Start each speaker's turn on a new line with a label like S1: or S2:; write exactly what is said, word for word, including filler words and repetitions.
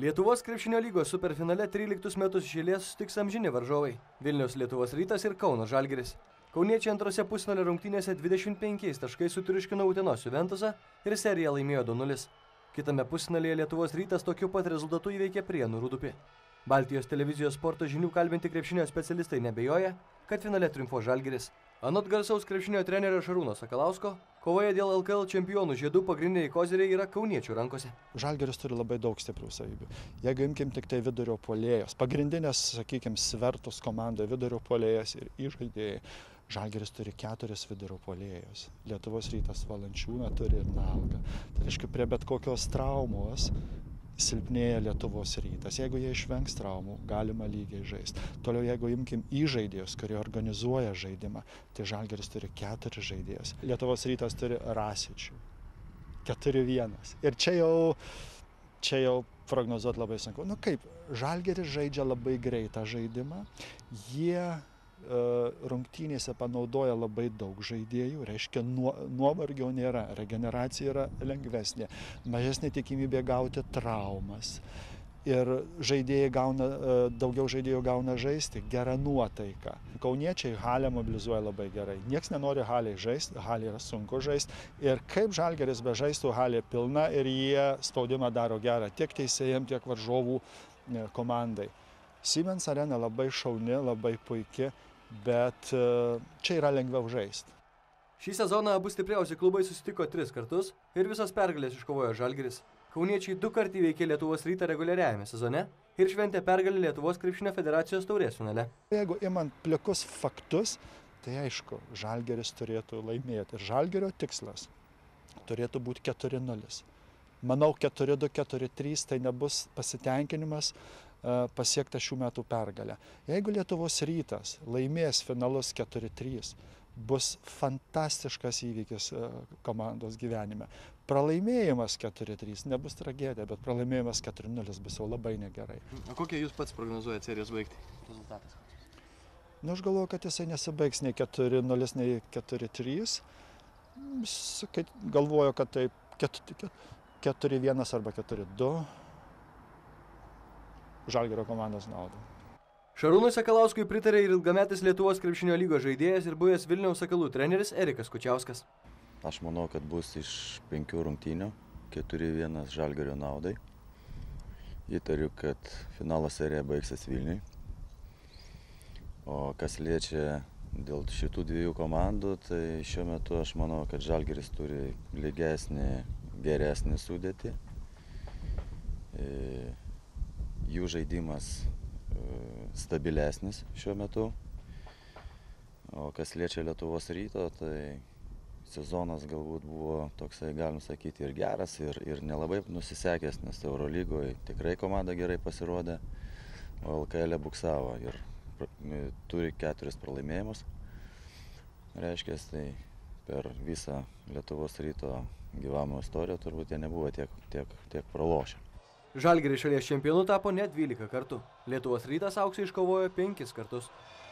S1: Lietuvos krepšinio lygos superfinale tryliktus metus iš eilės susitiks amžini varžovai – Vilniaus Lietuvos Rytas ir Kauno Žalgiris. Kauniečiai antrose pusfinalio rungtynėse dvidešimt penkiais taškais sutriuškino Utenos Juventusą ir seriją laimėjo du nulis. Kitame pusfinalyje Lietuvos Rytas tokiu pat rezultatu įveikė Prienų Rūdupį. Baltijos televizijos sporto žinių kalbinti krepšinio specialistai nebejoja, kad finale triumfo Žalgiris. Anot garsaus krepšinio trenerio Šarūno Sakalausko, kovoje dėl L K L čempionų žiedų pagrindiniai koziriai yra kauniečių rankose.
S2: Žalgiris turi labai daug stiprių savybių. Jeigu imkim tik tai vidurio puolėjos, pagrindinės, sakykime, svertus komandoje vidurio puolėjas ir įžaidėjai, Žalgiris turi keturis vidurio puolėjus. Lietuvos Rytas Valančiūną turi ir Nalgą. Tai reiškia, prie bet kokios traumos silpnėja Lietuvos Rytas. Jeigu jie išvengs traumų, galima lygiai žaisti. Toliau, jeigu imkim įžaidėjus, kurie organizuoja žaidimą, tai Žalgiris turi keturis žaidėjus. Lietuvos Rytas turi Rasičių. keturi vienas. Ir čia jau, čia jau prognozuoti labai sunku. Nu kaip, Žalgiris žaidžia labai greitą žaidimą. Jie rungtynėse panaudoja labai daug žaidėjų, reiškia nuovargio nėra, regeneracija yra lengvesnė, mažesnė tikimybė gauti traumas ir žaidėjai gauna, daugiau žaidėjų gauna žaisti, gera nuotaika. Kauniečiai halę mobilizuoja labai gerai, nieks nenori halėje žaisti, halė yra sunku žaisti ir kaip Žalgiris bežaistų, halė pilna ir jie spaudimą daro gerą tiek teisėjams, tiek varžovų komandai. Siemens arena labai šauni, labai puiki, bet čia yra lengviau žaisti.
S1: Šį sezoną abu stipriausi klubai susitiko tris kartus ir visas pergalės iškovojo Žalgiris. Kauniečiai du kart įveikė Lietuvos Rytą reguliariajame sezone ir šventė pergalę Lietuvos krepšinio federacijos taurės finale.
S2: Jeigu imant plikus faktus, tai aišku, Žalgiris turėtų laimėti. Ir Žalgirio tikslas turėtų būti keturi nulis. Manau, keturi du, keturi trys tai nebus pasitenkinimas pasiekta šių metų pergalę. Jeigu Lietuvos Rytas laimės finalus keturi trys, bus fantastiškas įvykis komandos gyvenime. Pralaimėjimas keturi trys nebus tragedija, bet pralaimėjimas keturi nulis bus jau labai negerai.
S1: O kokie jūs pats prognozuojate serijos baigti? Rezultatas?
S2: Nu, aš galvoju, kad jisai nesibaigs nei keturi nulis, nei keturi trys. Galvoju, kad tai keturi vienas arba keturi du. Žalgirio komandos naudai.
S1: Šarūnui Sakalauskui pritarė ir ilgametis Lietuvos krepšinio lygos žaidėjas ir buvęs Vilniaus Sakalų treneris Erikas Kučiauskas.
S3: Aš manau, kad bus iš penkių rungtynių keturi vienas Žalgirio naudai. Įtariu, kad finalo serija baigsis Vilniui. O kas liečia dėl šitų dviejų komandų, tai šiuo metu aš manau, kad Žalgiris turi lygesnį, geresnį sudėtį. E, Jų žaidimas stabilesnis šiuo metu, o kas liečia Lietuvos Ryto, tai sezonas galbūt buvo toksai, galim sakyti, ir geras, ir, ir nelabai nusisekęs, nes Eurolygoje tikrai komanda gerai pasirodė, o L K L buksavo ir turi keturis pralaimėjimus. Reiškia, tai per visą Lietuvos Ryto gyvavimo istoriją turbūt jie nebuvo tiek, tiek, tiek pralošę.
S1: Žalgiris šalies čempionu tapo net dvylika kartų. Lietuvos Rytas auksą iškovojo penkis kartus.